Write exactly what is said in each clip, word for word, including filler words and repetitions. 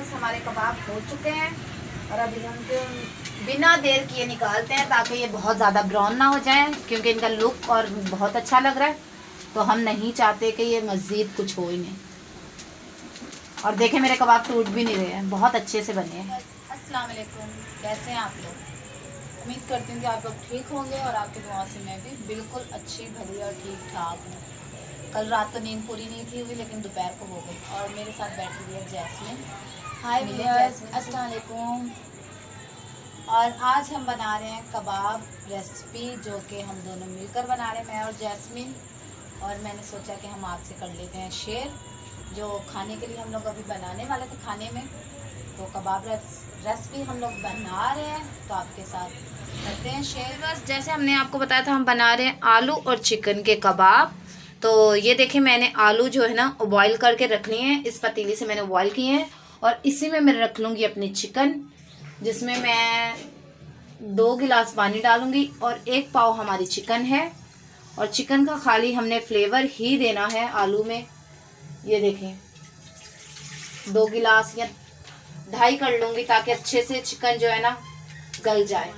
Viewers, हमारे कबाब हो चुके हैं और अभी हम बिना देर किए निकालते हैं ताकि ये बहुत ज़्यादा ब्राउन ना हो जाए, क्योंकि इनका लुक और बहुत अच्छा लग रहा है, तो हम नहीं चाहते कि ये मज़ीद कुछ हो ही नहीं। और देखें मेरे कबाब टूट भी नहीं रहे हैं, बहुत अच्छे से बने हैं। अस्सलाम वालेकुम, कैसे हैं आप लोग? उम्मीद करती हूँ कि आप लोग ठीक होंगे और आपकी दुआ से मैं भी बिल्कुल अच्छी भली और ठीक ठाक हूँ। कल रात तो नींद पूरी नहीं थी हुई, लेकिन दोपहर को हो गई। और मेरे साथ बैठी हुई है जैस्मिन। हाय व्यूअर्स, अस्सलाम वालेकुम। और आज हम बना रहे हैं कबाब रेसिपी, जो कि हम दोनों मिलकर बना रहे हैं, मैं और जैस्मिन। और मैंने सोचा कि हम आपसे कर लेते हैं शेयर, जो खाने के लिए हम लोग अभी बनाने वाले थे खाने में। तो कबाब रेसिपी हम लोग बना रहे हैं, तो आपके साथ करते हैं शेयर। बस जैसे हमने आपको बताया था, हम बना रहे हैं आलू और चिकन के कबाब। तो ये देखिए, मैंने आलू जो है ना बॉईल करके रख लिए हैं, इस पतीली से मैंने बॉईल किए हैं। और इसी में मैं रख लूँगी अपनी चिकन, जिसमें मैं दो गिलास पानी डालूंगी। और एक पाव हमारी चिकन है, और चिकन का खाली हमने फ्लेवर ही देना है आलू में। ये देखें, दो गिलास या ढाई कर लूँगी, ताकि अच्छे से चिकन जो है ना गल जाए।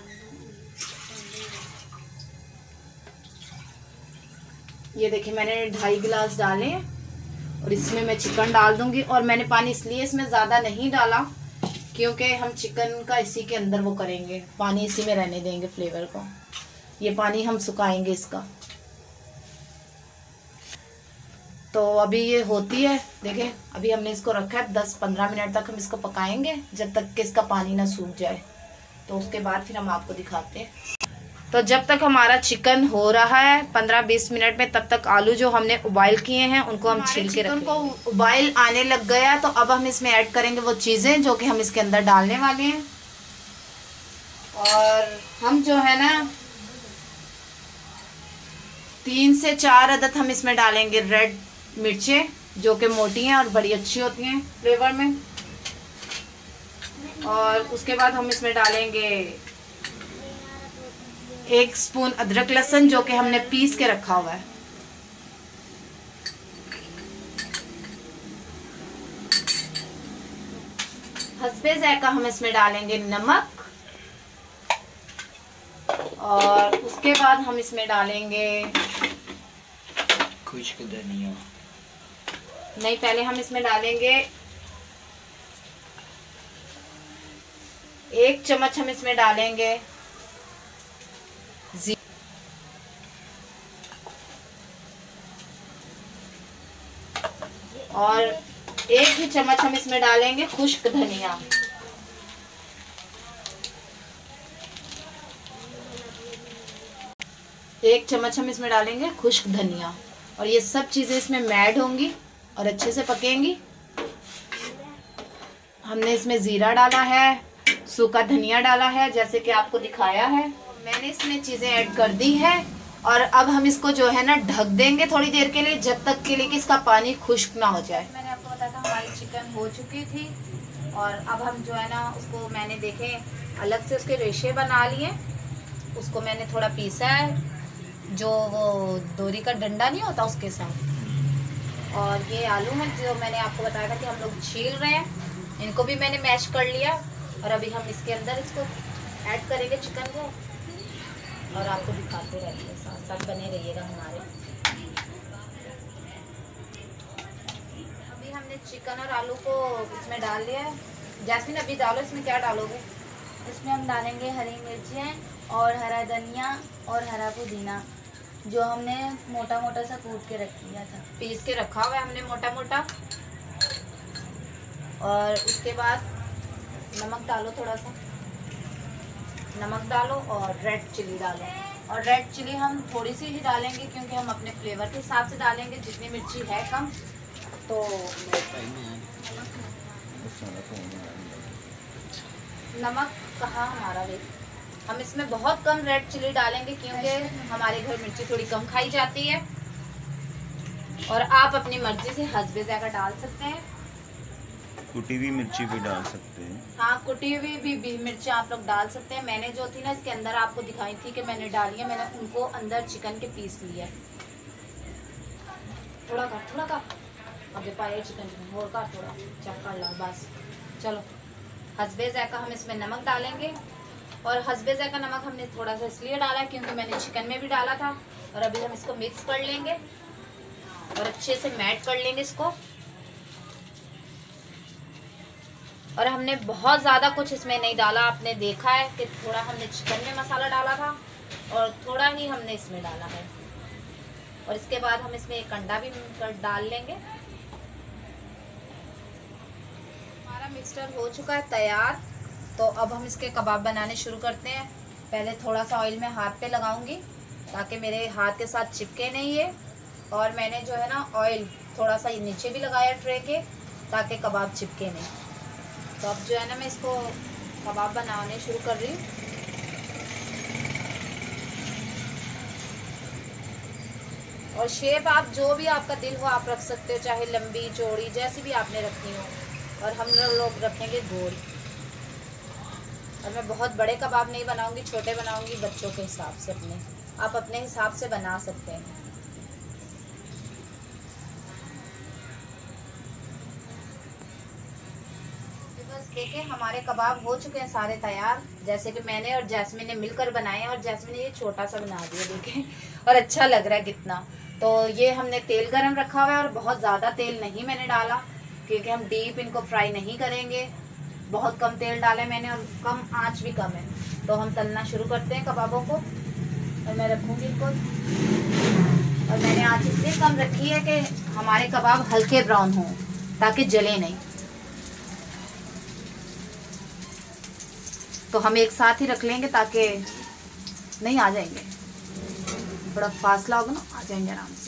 ये देखिए, मैंने ढाई गिलास डाले और इसमें मैं चिकन डाल दूंगी। और मैंने पानी इसलिए इसमें ज़्यादा नहीं डाला, क्योंकि हम चिकन का इसी के अंदर वो करेंगे, पानी इसी में रहने देंगे फ्लेवर को। ये पानी हम सुखाएंगे इसका। तो अभी ये होती है, देखें अभी हमने इसको रखा है दस पंद्रह मिनट तक हम इसको पकाएंगे, जब तक कि इसका पानी ना सूख जाए। तो उसके बाद फिर हम आपको दिखाते हैं। तो जब तक हमारा चिकन हो रहा है पंद्रह बीस मिनट में, तब तक आलू जो हमने उबाइल किए हैं उनको हम छील के रखेंगे। उनको उबाइल आने लग गया, तो अब हम इसमें ऐड करेंगे वो चीज़ें जो कि हम इसके अंदर डालने वाले हैं। और हम जो है ना तीन से चार अदद हम इसमें डालेंगे रेड मिर्चें, जो कि मोटी हैं और बड़ी अच्छी होती हैं फ्लेवर में। और उसके बाद हम इसमें डालेंगे एक स्पून अदरक लहसुन, जो कि हमने पीस के रखा हुआ है। हस्बे ज़ायका हम इसमें डालेंगे नमक। और उसके बाद हम इसमें डालेंगे खुश्क धनिया। नहीं, पहले हम इसमें डालेंगे एक चम्मच हम इसमें डालेंगे जी और एक ही चम्मच हम इसमें डालेंगे खुश्क धनिया। एक चम्मच हम इसमें डालेंगे खुश्क धनिया। और ये सब चीजें इसमें मैड होंगी और अच्छे से पकेंगी। हमने इसमें जीरा डाला है, सूखा धनिया डाला है, जैसे कि आपको दिखाया है। मैंने इसमें चीज़ें ऐड कर दी है। और अब हम इसको जो है ना ढक देंगे थोड़ी देर के लिए, जब तक के लिए कि इसका पानी खुश्क ना हो जाए। मैंने आपको बताया था हमारी चिकन हो चुकी थी, और अब हम जो है ना उसको मैंने देखे अलग से उसके रेशे बना लिए। उसको मैंने थोड़ा पीसा है, जो वो दोरी का डंडा नहीं होता उसके साथ। और ये आलू है जो मैंने आपको बताया था कि हम लोग छील रहे हैं, इनको भी मैंने मैश कर लिया। और अभी हम इसके अंदर इसको ऐड करेंगे चिकन को, और आपको दिखाते रहेंगे, साथ साथ बने रहिएगा हमारे। अभी हमने चिकन और आलू को इसमें डाल लिया है। जैस्मिन अभी डालो, इसमें क्या डालोगे? इसमें हम डालेंगे हरी मिर्चें और हरा धनिया और हरा पुदीना, जो हमने मोटा मोटा सा कूट के रख लिया था, पीस के रखा हुआ है हमने मोटा मोटा। और उसके बाद नमक डालो, थोड़ा सा नमक डालो और रेड चिली डालो। और रेड चिली हम थोड़ी सी ही डालेंगे, क्योंकि हम अपने फ्लेवर के हिसाब से डालेंगे, जितनी मिर्ची है कम। तो नमक कहाँ हमारा भाई, हम इसमें बहुत कम रेड चिली डालेंगे, क्योंकि हमारे घर मिर्ची थोड़ी कम खाई जाती है। और आप अपनी मर्जी से हस्बे ज़ायका डाल सकते हैं, कुटी हुई मिर्ची भी डाल सकते हैं। हाँ, कुटी हुई भी, भी मिर्ची आप लोग डाल सकते हैं। मैंने जो थी ना इसके अंदर आपको दिखाई थी कि मैंने डाली है, मैंने उनको अंदर चिकन के पीस लिया। थोड़ा का थोड़ा का आगे पाए चिकन चिकन और का थोड़ा चेक कर लो, बस चलो हस्बे ज़ायका हम इसमें नमक डालेंगे, और हस्बे ज़ायका नमक हमने थोड़ा सा इसलिए डाला है क्योंकि मैंने चिकन में भी डाला था। और अभी हम इसको मिक्स कर लेंगे और अच्छे से मैट कर लेंगे इसको। और हमने बहुत ज़्यादा कुछ इसमें नहीं डाला, आपने देखा है कि थोड़ा हमने चिकन में मसाला डाला था और थोड़ा ही हमने इसमें डाला है। और इसके बाद हम इसमें एक अंडा भी डाल लेंगे। हमारा मिक्सचर हो चुका है तैयार, तो अब हम इसके कबाब बनाने शुरू करते हैं। पहले थोड़ा सा ऑयल में हाथ पे लगाऊंगी ताकि मेरे हाथ के साथ चिपके नहीं ये। और मैंने जो है ना ऑयल थोड़ा सा नीचे भी लगाया ट्रे के ताकि कबाब चिपके नहीं। तो अब जो है ना मैं इसको कबाब बनाने शुरू कर रही हूँ। और शेप आप जो भी आपका दिल हो आप रख सकते हो, चाहे लंबी चौड़ी जैसी भी आपने रखनी हो। और हम लोग रखेंगे गोल। और मैं बहुत बड़े कबाब नहीं बनाऊंगी, छोटे बनाऊंगी बच्चों के हिसाब से। अपने आप अपने हिसाब से बना सकते हैं। बस देखिए हमारे कबाब हो चुके हैं सारे तैयार, जैसे कि मैंने और जैस्मिन ने मिलकर बनाए हैं। और जैस्मिन ने ये छोटा सा बना दिया देखें, और अच्छा लग रहा है कितना। तो ये हमने तेल गरम रखा हुआ है और बहुत ज़्यादा तेल नहीं मैंने डाला क्योंकि हम डीप इनको फ्राई नहीं करेंगे। बहुत कम तेल डाले मैंने और कम आंच भी कम है। तो हम तलना शुरू करते हैं कबाबों को। और मैं रखूँगी इनको, और मैंने आंच इसलिए कम रखी है कि हमारे कबाब हल्के ब्राउन हों ताकि जले नहीं। तो हम एक साथ ही रख लेंगे ताकि नहीं आ जाएंगे, थोड़ा फासला होगा ना, आ जाएंगे आराम से।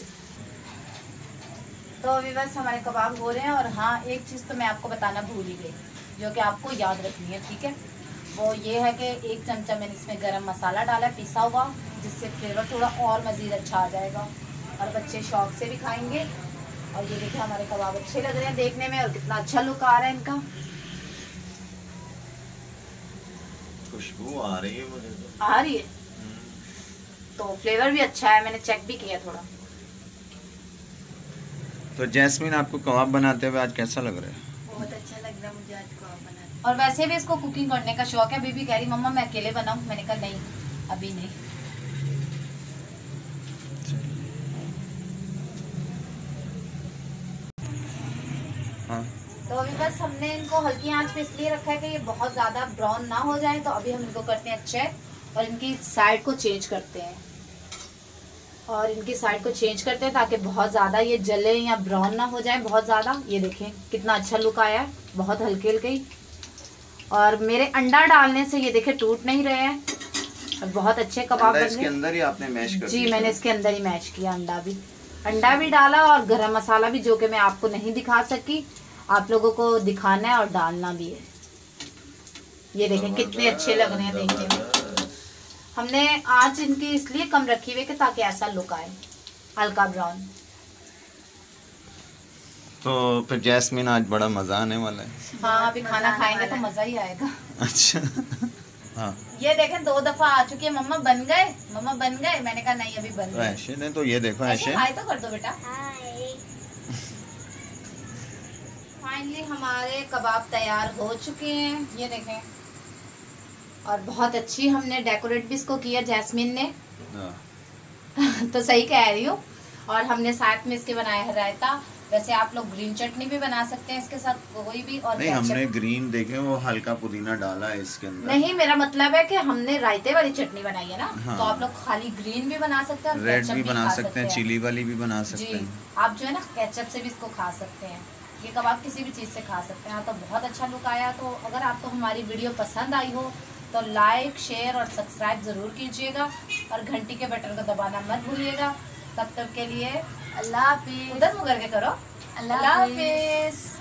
तो अभी बस हमारे कबाब हो रहे हैं। और हाँ, एक चीज़ तो मैं आपको बताना भूल ही गई जो कि आपको याद रखनी है, ठीक है। वो ये है कि एक चमचा मैंने इसमें गरम मसाला डाला है पिसा हुआ, जिससे फ्लेवर थोड़ा और मज़ीद अच्छा आ जाएगा और बच्चे शौक से भी खाएंगे। और ये देखिए हमारे कबाब अच्छे लग रहे हैं देखने में और कितना अच्छा लुक आ रहा है इनका। खुशबू आ रही है मुझे तो। आ रही है, तो फ्लेवर भी अच्छा है, मैंने चेक भी किया थोड़ा। तो जैस्मिन, आपको कबाब बनाते हुए आज कैसा लग रहा है? बहुत अच्छा लग रहा है मुझे आज कबाब बनाते। और वैसे भी इसको कुकिंग करने का शौक है। बीबी कह रही मम्मा मैं अकेले बनाऊं, मैंने कहा नहीं अभी नहीं। हाँ। तो अभी बस हमने इनको हल्की आंच पे इसलिए रखा है कि ये बहुत ज़्यादा ब्राउन ना हो जाए। तो अभी हम इनको करते हैं चेक और इनकी साइड को चेंज करते हैं। और इनकी साइड को चेंज करते हैं ताकि बहुत ज़्यादा ये जले या ब्राउन ना हो जाए बहुत ज़्यादा। ये देखें कितना अच्छा लुक आया है, बहुत हल्के हल्के ही। और मेरे अंडा डालने से ये देखें टूट नहीं रहे हैं और बहुत अच्छे कबाब बन रहे हैं। इसके अंदर ही आपने मैश कर जी, मैंने इसके अंदर ही मैश किया। अंडा भी अंडा भी डाला और गरम मसाला भी, जो कि मैं आपको नहीं दिखा सकी, आप लोगों को दिखाना है और डालना भी है। ये देखें कितने अच्छे लग रहे हैं देखने में। हमने आंच इनकी इसलिए कम रखी हुई कि ताकि ऐसा लुक आए, हल्का ब्राउन। तो फिर जैस्मिन आज बड़ा मजा आने वाला है। हाँ, अभी खाना खाएंगे तो मजा ही आएगा। अच्छा। हाँ, ये देखें दो दफा आ चुकी है, मम्मा बन गए, मम्मा बन गए। मैंने कहा नहीं अभी बन तो गए। ऐशे ने तो ये देखो, ऐशे हाय तो कर दो बेटा। फाइनली हमारे कबाब तैयार हो चुके हैं, ये देखें। और बहुत अच्छी हमने डेकोरेट भी इसको किया जैस्मिन ने। तो सही कह रही हूँ। और हमने साथ में इसके बनाया है रायता। वैसे आप लोग ग्रीन चटनी भी बना सकते हैं इसके साथ, कोई भी। और नहीं, हमने ग्रीन देखे, वो हल्का पुदीना डाला है इसके अंदर। नहीं, मेरा मतलब है कि हमने रायते वाली चटनी बनाई है ना। हाँ। तो आप लोग खाली ग्रीन भी बना सकते हैं और रेड केचप भी बना खा सकते हैं, चिली वाली भी बना सकते जी, हैं। आप जो है ना केचप से भी इसको खा सकते हैं। ये कबाब किसी भी चीज़ से खा सकते हैं। तो बहुत अच्छा लुक आया। तो अगर आपको हमारी वीडियो पसंद आई हो तो लाइक, शेयर और सब्सक्राइब ज़रूर कीजिएगा और घंटी के बटन को दबाना मत भूलिएगा। तब तक के लिए अल्लाह हाफिज़। उधर मुकर के करो। अल्लाह हाफिज़।